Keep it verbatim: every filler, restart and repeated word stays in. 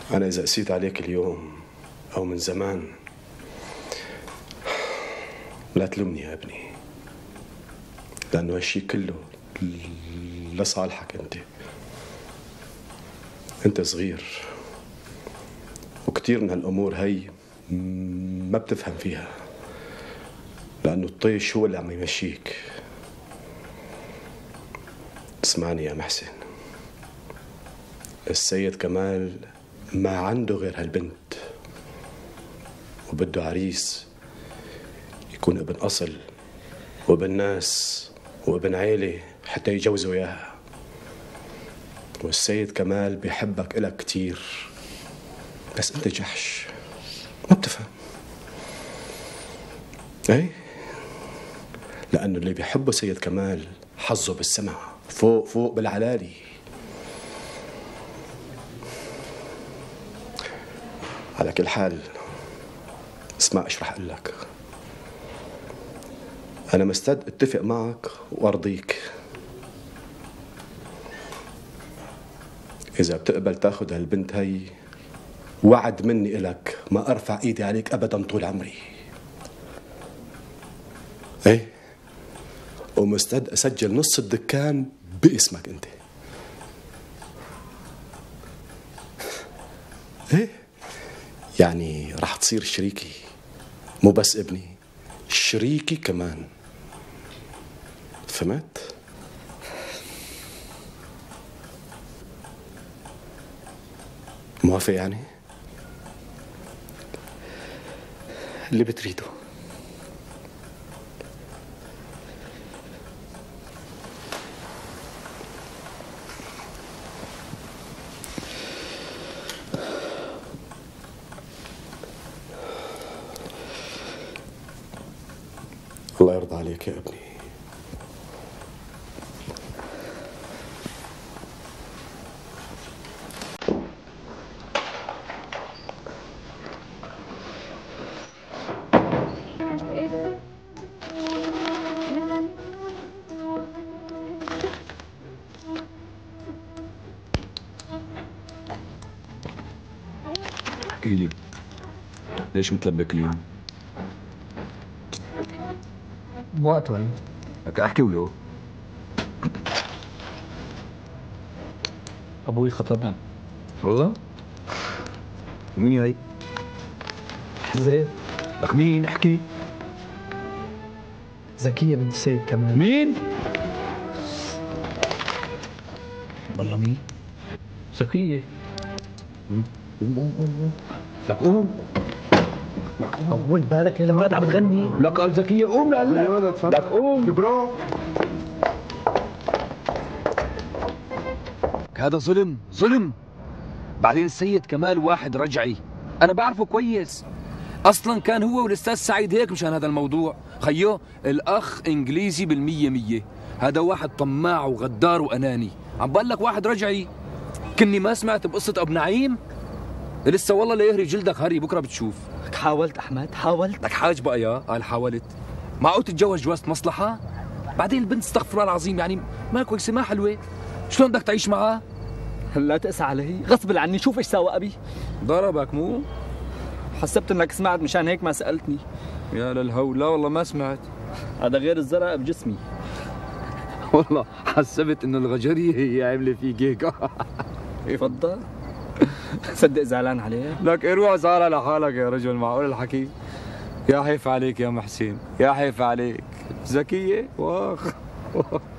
أنا إذا قسيت عليك اليوم أو من زمان لا تلومني يا ابني، لأنه هالشي كله لصالحك أنت. أنت صغير وكتير من هالأمور هي ما بتفهم فيها، لأنه الطيش هو اللي عم يمشيك. اسمعني يا محسن، السيد كمال ما عنده غير هالبنت، وبده عريس يكون ابن أصل وابن ناس وابن عيلة حتى يجوزوا إياها. والسيد كمال بيحبك إلك كتير، بس أنت جحش ما بتفهم. إيه؟ لأنه اللي بيحبه سيد كمال حظه بالسمع فوق فوق بالعلالي. على كل حال اسمع ايش رح اقول لك. انا مستعد اتفق معك وارضيك اذا بتقبل تاخذ هالبنت هي. وعد مني الك ما ارفع ايدي عليك ابدا طول عمري. ايه، ومستعد اسجل نص الدكان باسمك انت. ايه يعني رح تصير شريكي، مو بس ابني، شريكي كمان. فهمت؟ موافق يعني؟ اللي بتريده. الله يرضى عليك يا ابني. احكي لي ليش متلبك اليوم؟ بوقت وين؟ لك احكي ولو. ابوي خطبنا. والله؟ مين هي؟ زين. لك مين؟ احكي. زكية بنت السيد كمال. مين؟ والله مين؟ زكية. لك قوم. طول بالك لما عم تغني. لك قال زكية قوم. لا لا لك قوم برو. هذا ظلم ظلم. بعدين السيد كمال واحد رجعي، انا بعرفه كويس. اصلا كان هو والاستاذ سعيد هيك مشان هذا الموضوع. خيو الاخ انجليزي بالمية مية، هذا واحد طماع وغدار واناني. عم بقول لك واحد رجعي. كني ما سمعت بقصة ابو نعيم؟ لسه والله ليهري جلدك هري، بكره بتشوف. لك حاولت احمد حاولت. لك حاج بقى يا قال حاولت. معقول تتجوز جوازة مصلحة؟ بعدين البنت استغفر الله العظيم يعني ما كويسة ما حلوة، شلون بدك تعيش معها؟ هلا تقسى علي غصب عني. شوف ايش سوى ابي. ضربك مو؟ حسبت انك سمعت مشان هيك ما سالتني. يا للهول، لا والله ما سمعت. هذا غير الزرق بجسمي. والله حسبت انه الغجرية هي عاملة فيك هيك. تفضل. صدق زعلان عليه؟ لك اروح زعل لحالك يا رجل، معقول الحكي؟ يا حيف عليك يا محسن، يا حيف عليك. زكية واخ.